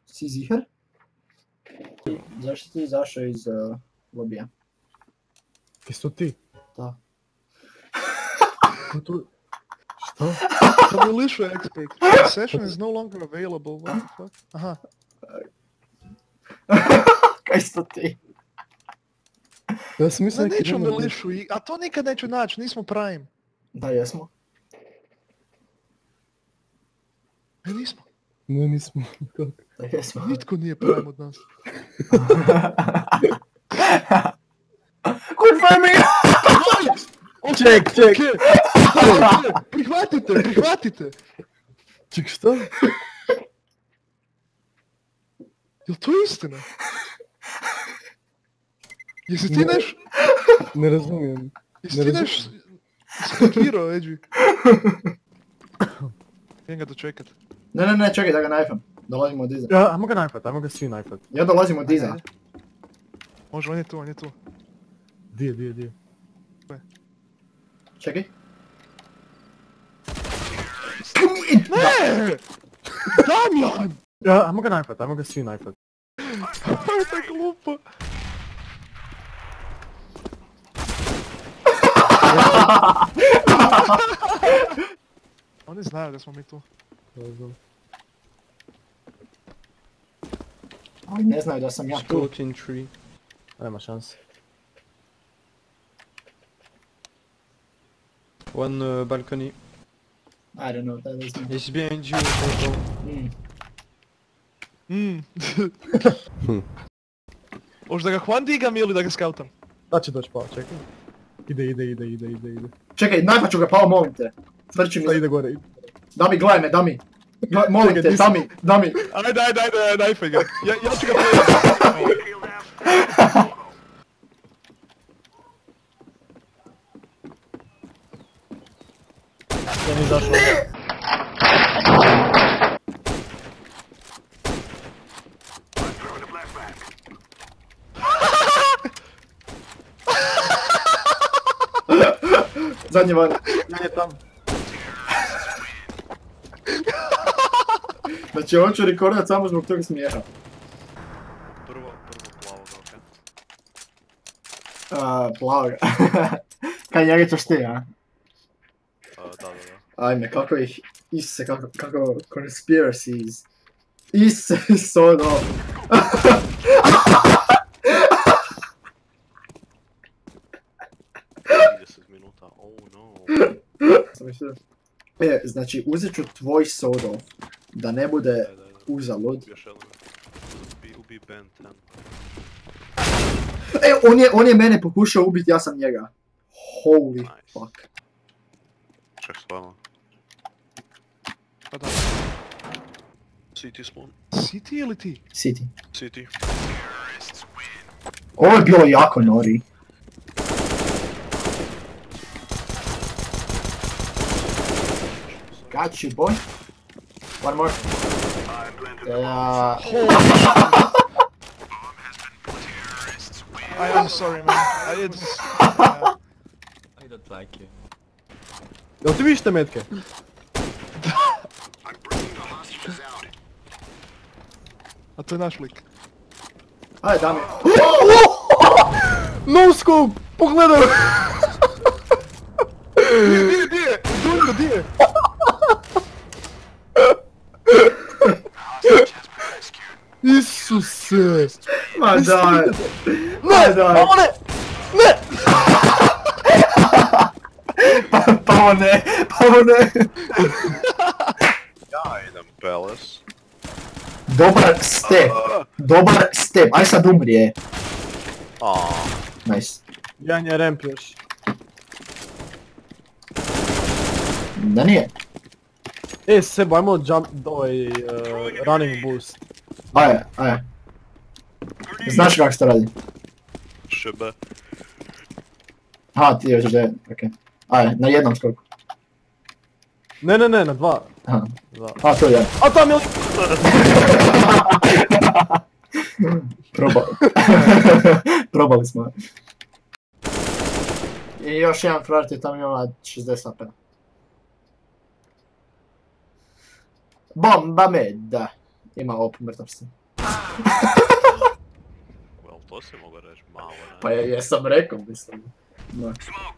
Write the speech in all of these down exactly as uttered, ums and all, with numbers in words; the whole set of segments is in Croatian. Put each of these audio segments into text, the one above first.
Si ziher? Zašto ti izašao iz uh, lobija? Jesi to ti? Da. Ko to... Šta? The militia expert. The session is no longer available. What the fuck? Aha. Kaj si to ti? Ja sam mislio Ne, neki neću drugi. milišu, i- a to nikad neću naći, nismo Prime. Da, jesmo. E, nismo. Ne, nismo. Kako? Da, jesmo. Nitko nije Prime od nas. Confirm me! Ček, ček! Okej, okej, prihvatite, prihvatite! Ček, šta? Jel to istina? Jesi ti Ne. neš... Ne razumijem. Jesi Ne ti razumijem. neš... Spakirao, Edži? Idem ga dočekat. Ne, ne, ne, čekaj da ga najfam. Dolazimo od iza. Ja, ajmo ga najfat, ajmo ga svi najfat. Ja dolazim od iza. Može, on je tu, on je tu. Di, di, di. Čekaj. Ne! Damjan! Ja, ajmo ga najfat, ajmo ga svi najfat. To je tako glupo. Oni znaju da smo mi tu. Ja znam. Ali ne znaju da sam ja tu. Scout in tree. Nema šanse. One uh, balcony. I don't know, that is me. He's behind you, Toto. Mm. Mm. Hoće da ga Juan digam ili da ga skautam? Da će doći pao, čekaj. Ide, ide, ide, ide, ide, ide. Čekaj, najfat ću ga pao, molim te. Tvrči Da mi. ide gore, ide. Da mi, gledaj me, da mi. Gle- Molim Čekaj, te, nisam- da mi, da mi. Ajde, ajde, ajde, najfaj ga. Ja, ja ću ga pojeti. Ja ni zašao. Zadnji van. Ne, tam. Znači, on ću rekordat samo zbog tog smijeha. Prvo, prvo plavo ga, okej? A, plavoga. Kaj njega ćeš ti, a? A, Da, da, da. Ajme, kako ih, Isuse, kako, kako conspiracies. Isuse, sodo. trideset minuta, oh no. Sam mislio. E, znači, uzet ću tvoj sodo, da ne bude Daj, daj, daj. uzalud. Još jedan. Ubi, ubi Ben ten. E, on je, on je mene pokušao ubiti, ja sam njega. Holy Nice. fuck. Ček, stvarno. Pa da. City spawn. Si ti ili ti? City. City. Ovo je bilo jako nori. Got you, boy. One more. Yeah. I am sorry, man. I it's... Yeah. I don't like you. Jel ti vidiš te metke? A to je naš lik. Ajde, dami. No scope! Pogledaj! Di, di, di je? Dunjo, di je? Isuse! Ma daj. Ne! daj. Ovo ne! Ne! Pa, pa ovo ne, pa ovo ne. Ja idem Palace. Dobar step, dobar step. Aj sad umrije. Aaaa. Nice. Jedan je ramp još. Da nije. E, Sebo, ajmo jump, ovaj, uh, running boost. Ajde, ajde. Znaš kako se to radi? Šebe. Aha, ti još da je, okej. Ajde, na jednom skoku. Ne, ne, ne, na dva. Aha, Dva. a to je jedan. A tam je li... Probali. Probali smo. I još jedan frajer ti tamo ima šezdeset A P. Bomba med. Ima op, mrtav sam. Well, to si mogu reći malo, ne? Pa je, jesam rekao, mislim. No.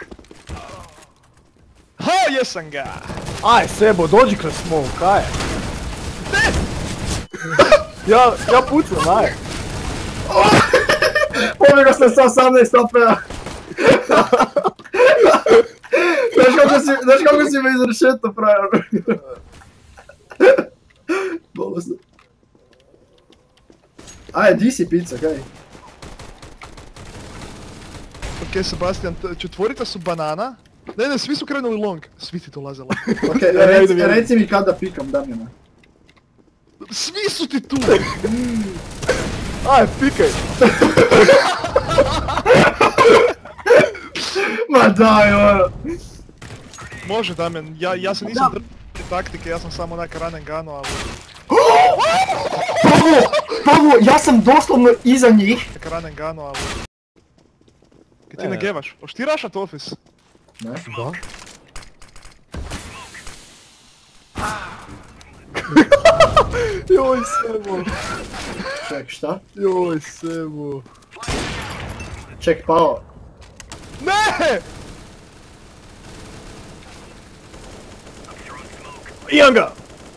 Ha, jesam ga! Aj, Sebo, dođi kroz smoke, aj. Ja, ja pucam, aj. Pobjegao sam sa osamnaest A P-a. Znaš kako si, znaš kako si me izrešetao, frajer. Bolesno. Aj, di si pizza, kaj? Ok, Sebastian, t- četvorita su banana. Ne, ne, svi su krenuli long. Svi ti dolaze long. Ok, reci, reci mi kada pikam Damjana. Svi su ti tu! Aj, pikaj. Ma daj, ono. Može, Damjan, ja, ja se nisam držao taktike, ja sam samo onak run and gun, ali... Pavo, Pavo, ja sam doslovno iza njih. Onak run and gun, ali... Kaj ti ne gevaš? Hoš ti rašat office? Ne? Da. Joj, Sebo. Ček, šta? Joj, Sebo. Ček, Pao. Ne! Imam ga!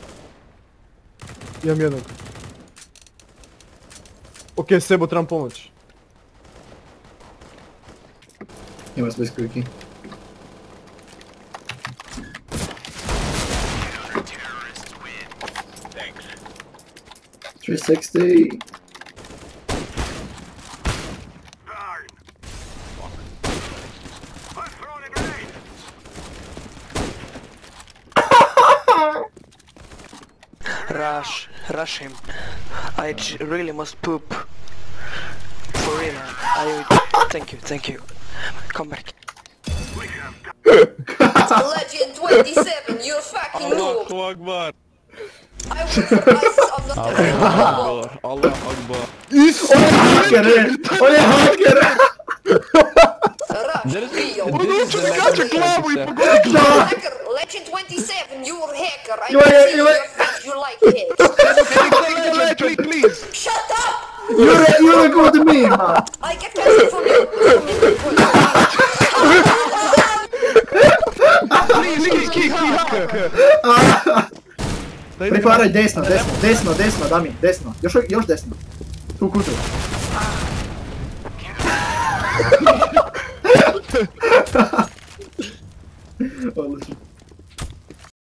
Imam jednog. Okej, Sebo, trebam pomoć. Ima space quickie. three sixty. Rush, rush him. I j- really must poop. For real. I thank you, thank you. Come back. Legend twenty-seven, you're fucking noob. Allahu Akbar. I will surprise on the Akbar. Allah Akbar. On je haker, e! On je haker! Rush, There is- Rio. this is the Kače Legend glavu i twenty-seven. pogodi! Hacker, Legend twenty-seven, you're hacker. I You are- can see you your are- face, you like hacks. Please, please! Shut up! You're a, you're a good meme, man! I get cancelled from you. Please, please, keep, keep, Pretvaraj desno, desno, desno, desno, Dami, desno. Još, još desno. Tu kutu. Odlično.